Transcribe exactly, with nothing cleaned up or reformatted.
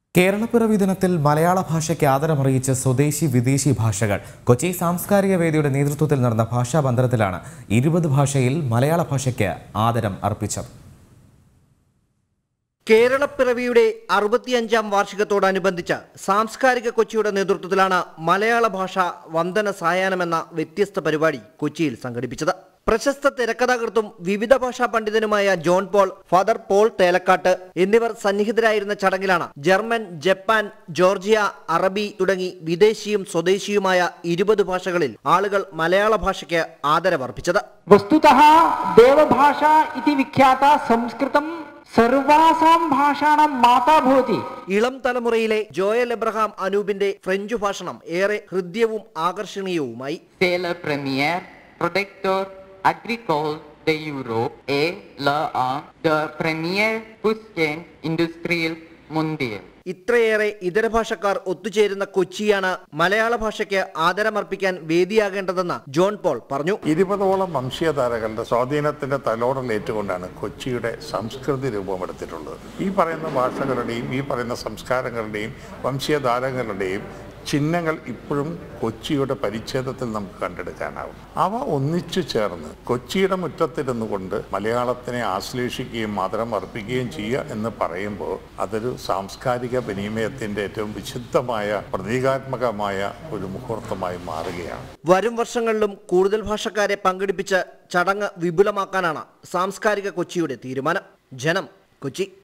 കേരളപ്പിറവി ദിനത്തിൽ മലയാള ഭാഷയ്ക്ക് ആദരമറിയിച്ച സ്വദേശി വിദേശി ഭാഷകൾ കൊച്ചി സാംസ്കാരിക വേദിയുടെ നേതൃത്വത്തിൽ നടന്ന ഭാഷാ ബന്ധനത്തിലാണ് ഇരുപത് ഭാഷയിൽ മലയാള ഭാഷയ്ക്ക് ആദരം അർപ്പിച്ചത്. കേരളപ്പിറവിയുടെ അറുപത്തിയഞ്ചാം വാർഷികത്തോടനുബന്ധിച്ച് സാംസ്കാരിക കൊച്ചിയുടെ നേതൃത്വത്തിലാണ് മലയാള ഭാഷ വന്ദന സായാഹ്നം എന്ന വ്യത്യസ്ത പരിപാടി കൊച്ചിയിൽ സംഘടിപ്പിച്ചത്. പ്രശസ്ത തിരക്കഥാകൃത്തും വിവിധ ഭാഷാ പണ്ഡിതനുമായ John Paul, father Paul Thelakkat എന്നിവർ സന്നിഹിതരായിരുന്ന ചടങ്ങിലാണ് ജർമ്മൻ, ജപ്പാൻ, ജോർജിയ, അറബി തുടങ്ങി വിദേശിയും സ്വദേശിയുമായ ഇരുപത് ഭാഷകളിൽ ആളുകൾ മലയാള ഭാഷയ്ക്ക് ആദരവർപ്പിച്ചത്. വസ്തുതഃ ദേവഭാഷ ഇതി വിഖ്യാത സംസ്കൃതം സർവാസാം ഭാഷാണാം മാതാ ഭവതി. ഇളം തലമുറയിലെ ജോയൽ എബ്രഹാം അനൂപിന്റെ ഫ്രഞ്ച് ഭാഷണം ഏറെ ഹൃദ്യവും ആകർഷണീയവുമായി. agricole de Europe et la de premier puissance industrielle mondiale. ഇത്രയേറെ ഇതര ഭാഷക്കാർ ഒത്തുചേരുന്ന കൊച്ചിയാണ് മലയാള ഭാഷയ്ക്ക് ആദരമർപ്പിക്കാൻ വേദിയാകേണ്ടതെന്ന് ജോൺ പോൾ പറഞ്ഞു. ഇരുപതോളം വംശീയധാരകളുടെ സ്വാധീനത്തിന്റെ തലോടലേറ്റുകൊണ്ടാണ് കൊച്ചിയുടെ സംസ്കൃതി രൂപമെടുത്തിട്ടുള്ളത്. ഈ പറയുന്ന ഭാഷകളുടെയും ഈ പറയുന്ന സംസ്കാരങ്ങളുടെയും വംശീയധാരകളുടെയും ചിഹ്നങ്ങൾ ഇപ്പോഴും കൊച്ചിയുടെ പരിച്ഛേദത്തിൽ നമുക്ക് കണ്ടെടുക്കാനാവും. അവ ഒന്നിച്ചു ചേർന്ന് കൊച്ചിയുടെ മുറ്റത്തിരുന്നു കൊണ്ട് മലയാളത്തിനെ ആശ്ലേഷിക്കുകയും ആദരം അർപ്പിക്കുകയും ചെയ്യുക എന്ന് പറയുമ്പോൾ അതൊരു സാംസ്കാരിക വിനിമയത്തിന്റെ ഏറ്റവും വിശുദ്ധമായ പ്രതീകാത്മകമായ ഒരു മുഹൂർത്തമായി മാറുകയാണ്. വരും വർഷങ്ങളിലും കൂടുതൽ ഭാഷക്കാരെ പങ്കെടുപ്പിച്ച് ചടങ്ങ് വിപുലമാക്കാനാണ് സാംസ്കാരിക കൊച്ചിയുടെ തീരുമാനം. ജനം, കൊച്ചി.